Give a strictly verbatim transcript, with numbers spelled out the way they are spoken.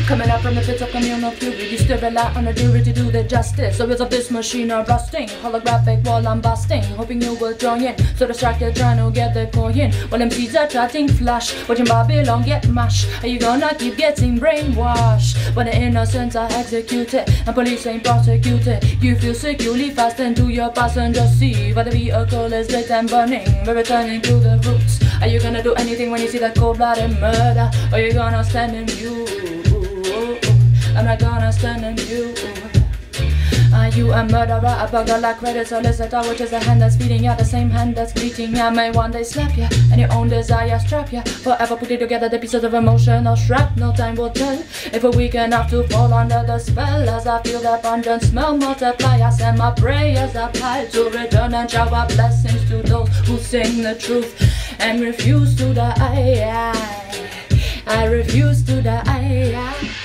Coming up from the pits of communal fury, you still rely on the jury to do their justice. So is of this machine are rusting, holographic wall I'm busting, hoping you will join in. So distracted trying to get the coin. While M Cs are chatting flash, watching Babylon get mashed. Are you gonna keep getting brainwashed? When the innocents are executed and police ain't prosecuted, you feel securely fast into your passenger seat. But the vehicle is lit and burning, we're returning to the roots. Are you gonna do anything when you see that cold-blooded murder? Or you gonna stand in view? I'm not gonna stand in view. Are you a murderer, a burglar, like credit solicitor, which is a hand that's feeding ya, the same hand that's greeting ya? May one day slap ya, and your own desire strap ya, forever putting together the pieces of emotional shrapnel. Time will tell if we're weak enough to fall under the spell. As I feel that pungent smell multiply, I send my prayers up high to return and shower blessings to those who sing the truth and refuse to die. I refuse to die.